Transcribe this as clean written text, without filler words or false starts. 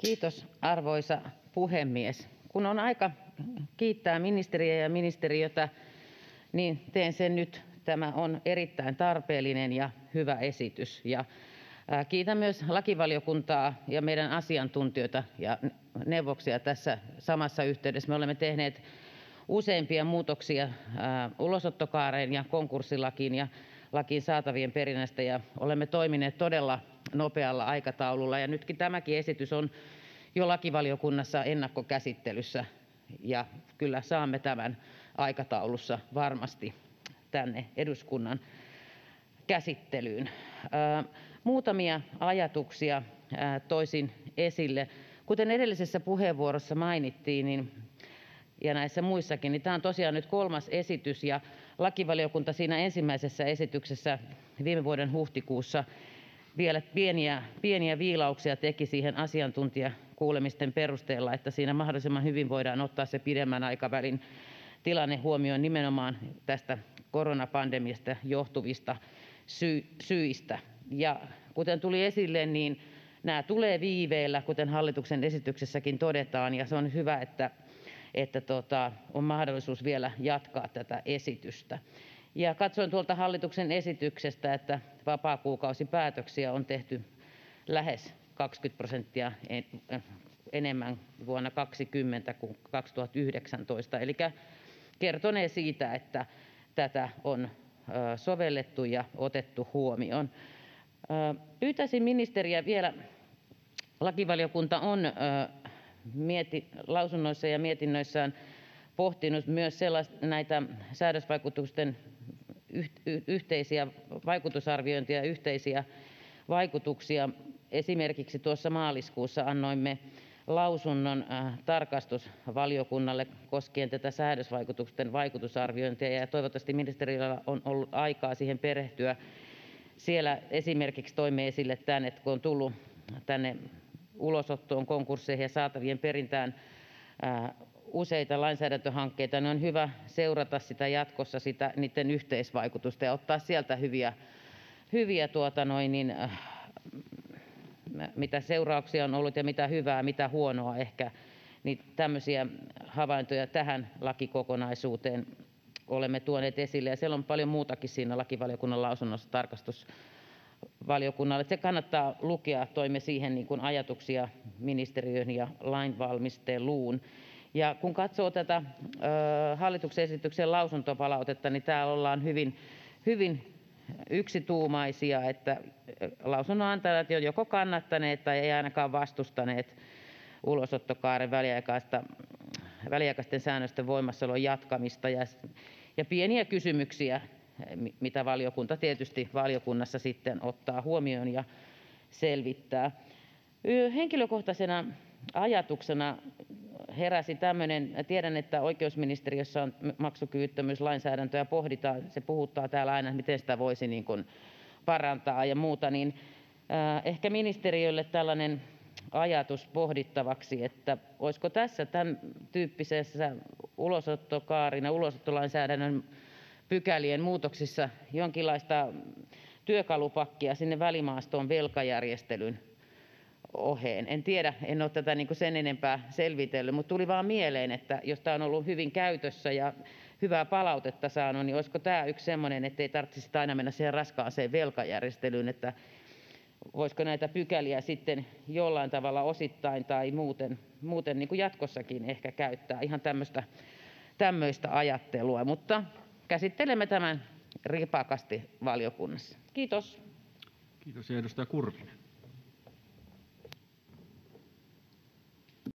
Kiitos, arvoisa puhemies! Kun on aika kiittää ministeriä ja ministeriötä, niin teen sen nyt. Tämä on erittäin tarpeellinen ja hyvä esitys. Kiitän myös lakivaliokuntaa ja meidän asiantuntijoita ja neuvoksia tässä samassa yhteydessä. Me olemme tehneet useampia muutoksia ulosottokaareen ja konkurssilakiin ja lakiin saatavien perinnästä ja olemme toimineet todella nopealla aikataululla. Nytkin tämäkin esitys on jo lakivaliokunnassa ennakkokäsittelyssä, ja kyllä saamme tämän aikataulussa varmasti tänne eduskunnan käsittelyyn. Muutamia ajatuksia toisin esille. Kuten edellisessä puheenvuorossa mainittiin ja näissä muissakin, niin tämä on tosiaan nyt 3. esitys, ja lakivaliokunta siinä ensimmäisessä esityksessä viime vuoden huhtikuussa vielä pieniä viilauksia teki siihen asiantuntijakuulemisten perusteella, että siinä mahdollisimman hyvin voidaan ottaa se pidemmän aikavälin tilanne huomioon nimenomaan tästä koronapandemiasta johtuvista syistä. Ja kuten tuli esille, niin nämä tulee viiveellä, kuten hallituksen esityksessäkin todetaan, ja se on hyvä, että on mahdollisuus vielä jatkaa tätä esitystä. Ja katsoin tuolta hallituksen esityksestä, että vapaakuukausipäätöksiä on tehty lähes 20% enemmän vuonna 2020 kuin 2019, elikkä kertonee siitä, että tätä on sovellettu ja otettu huomioon. Pyytäisin ministeriä vielä. Lakivaliokunta on lausunnoissa ja mietinnöissään pohtinut myös näitä säädösvaikutusten yhteisiä vaikutusarviointeja ja yhteisiä vaikutuksia. Esimerkiksi tuossa maaliskuussa annoimme lausunnon tarkastusvaliokunnalle koskien tätä säädösvaikutusten vaikutusarviointia, ja toivottavasti ministeriöllä on ollut aikaa siihen perehtyä. Siellä esimerkiksi toimme esille tämän, että kun on tullut tänne ulosottoon, konkursseihin ja saatavien perintään useita lainsäädäntöhankkeita, niin on hyvä seurata jatkossa niiden yhteisvaikutusta ja ottaa sieltä hyviä mitä seurauksia on ollut ja mitä hyvää, mitä huonoa ehkä, niin tämmöisiä havaintoja tähän lakikokonaisuuteen olemme tuoneet esille. Ja siellä on paljon muutakin siinä lakivaliokunnan lausunnossa tarkastusvaliokunnalle. Se kannattaa lukea. Toimme siihen niin kuin ajatuksia ministeriön ja lainvalmisteluun. Ja kun katsoo tätä hallituksen esityksen lausuntopalautetta, niin täällä ollaan hyvin yksituumaisia, että lausunnonantajat ovat joko kannattaneet tai ei ainakaan vastustaneet ulosottokaaren väliaikaisten säännösten voimassaolon jatkamista, ja pieniä kysymyksiä, mitä valiokunta tietysti valiokunnassa sitten ottaa huomioon ja selvittää. Henkilökohtaisena ajatuksena heräsi tämmöinen. Tiedän, että oikeusministeriössä on maksukyvyttömyyslainsäädäntöä pohditaan. Se puhuttaa täällä aina, miten sitä voisi niin kuin parantaa ja muuta. Niin ehkä ministeriölle tällainen ajatus pohdittavaksi, että olisiko tässä tämän tyyppisessä ulosottokaarin ja ulosottolainsäädännön pykälien muutoksissa jonkinlaista työkalupakkia sinne välimaastoon velkajärjestelyn oheen. En tiedä, en ole tätä sen enempää selvitellyt, mutta tuli vaan mieleen, että jos tämä on ollut hyvin käytössä ja hyvää palautetta saanut, niin olisiko tämä yksi semmoinen, ettei tarvitsisi aina mennä siihen raskaaseen velkajärjestelyyn, että voisiko näitä pykäliä sitten jollain tavalla osittain tai muuten niin kuin jatkossakin ehkä käyttää. Ihan tämmöistä ajattelua, mutta käsittelemme tämän ripakasti valiokunnassa. Kiitos. Kiitos. Ja edustaja Kurvinen.